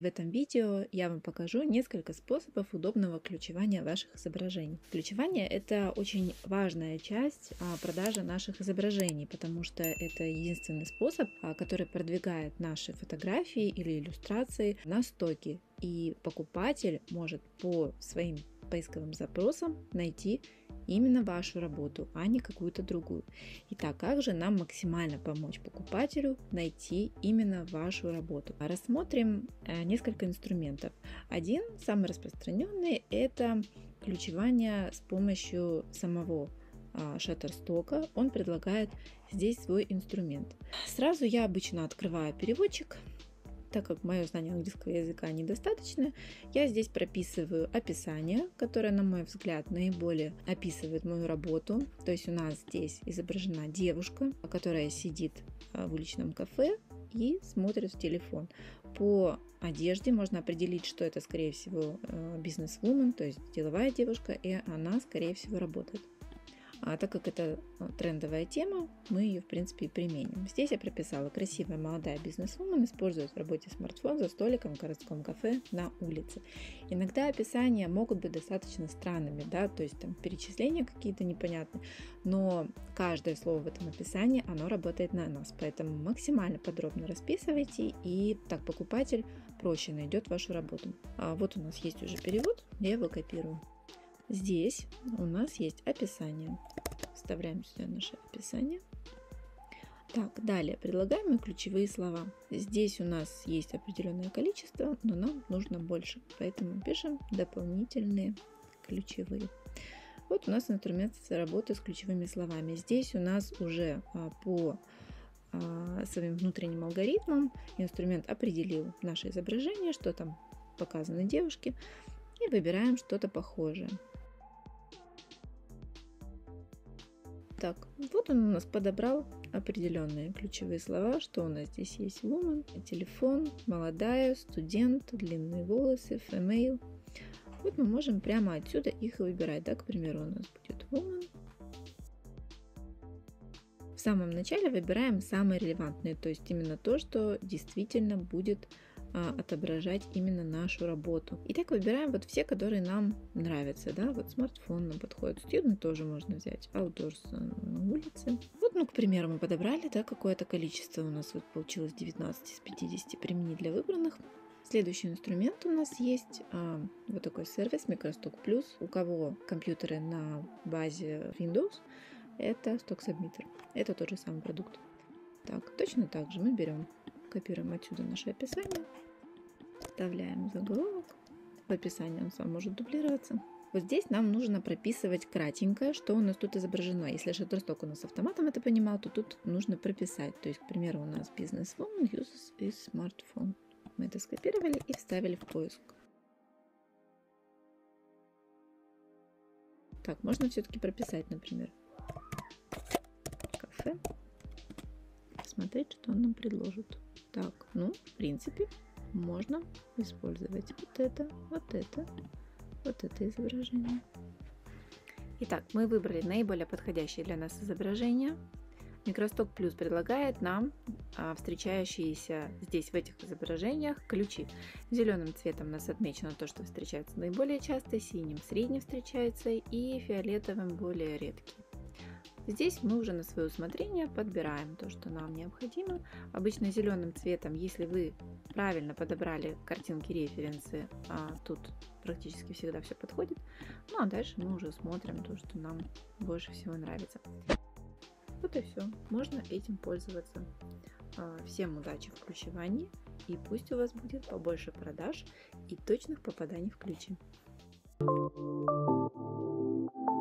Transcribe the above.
В этом видео я вам покажу несколько способов удобного ключевания ваших изображений. Ключевание – это очень важная часть продажи наших изображений, потому что это единственный способ, который продвигает наши фотографии или иллюстрации на стоки. И покупатель может по своим поисковым запросам найти именно вашу работу, а не какую-то другую. Итак, как же нам максимально помочь покупателю найти именно вашу работу? Рассмотрим несколько инструментов. Один, самый распространенный, это ключевание с помощью самого Shutterstock. Он предлагает здесь свой инструмент. Сразу я обычно открываю переводчик. Так как мое знание английского языка недостаточно, я здесь прописываю описание, которое, на мой взгляд, наиболее описывает мою работу. То есть у нас здесь изображена девушка, которая сидит в уличном кафе и смотрит в телефон. По одежде можно определить, что это, скорее всего, бизнес-вумен, то есть деловая девушка, и она, скорее всего, работает. А так как это трендовая тема, мы ее, в принципе, и применим. Здесь я прописала: красивая молодая бизнес-вумен использует в работе смартфон за столиком в городском кафе на улице. Иногда описания могут быть достаточно странными, да, то есть там перечисления какие-то непонятные, но каждое слово в этом описании, оно работает на нас, поэтому максимально подробно расписывайте, и так покупатель проще найдет вашу работу. Вот у нас есть уже перевод, я его копирую. Здесь у нас есть описание. Вставляем сюда наше описание. Так, далее предлагаемые ключевые слова. Здесь у нас есть определенное количество, но нам нужно больше, поэтому пишем дополнительные ключевые. Вот у нас инструмент работы с ключевыми словами. Здесь у нас уже по своим внутренним алгоритмам инструмент определил наше изображение, что там показаны девушки, и выбираем что-то похожее. Так, вот он у нас подобрал определенные ключевые слова, что у нас здесь есть: woman, телефон, молодая, студент, длинные волосы, female. Вот мы можем прямо отсюда их выбирать, да, к примеру, у нас будет woman. В самом начале выбираем самые релевантные, то есть именно то, что действительно будет отображать именно нашу работу. Итак, выбираем вот все, которые нам нравятся, да, вот смартфон нам подходит, student тоже можно взять, outdoors на улице. Вот, ну, к примеру, мы подобрали, да, какое-то количество, у нас вот получилось 19 из 50, применить для выбранных. Следующий инструмент у нас есть вот такой сервис Microstock Plus. У кого компьютеры на базе Windows, это Stock Submitter. Это тот же самый продукт. Так, точно так же мы берем, копируем отсюда наше описание, вставляем заголовок. В описании он сам может дублироваться. Вот здесь нам нужно прописывать кратенько, что у нас тут изображено. Если Shutterstock у нас автоматом это понимал, то тут нужно прописать. То есть, к примеру, у нас businesswoman uses a smartphone. Мы это скопировали и вставили в поиск. Так, можно все-таки прописать, например, кафе. Смотреть, что он нам предложит. Так, ну, в принципе, можно использовать вот это изображение. Итак, мы выбрали наиболее подходящее для нас изображение. Microstock Plus предлагает нам встречающиеся здесь в этих изображениях ключи. Зеленым цветом у нас отмечено то, что встречается наиболее часто, синим средне встречается и фиолетовым более редкий. Здесь мы уже на свое усмотрение подбираем то, что нам необходимо. Обычно зеленым цветом, если вы правильно подобрали картинки, референсы, тут практически всегда все подходит. Ну а дальше мы уже смотрим то, что нам больше всего нравится. Вот и все. Можно этим пользоваться. Всем удачи в ключевании, и пусть у вас будет побольше продаж и точных попаданий в ключи.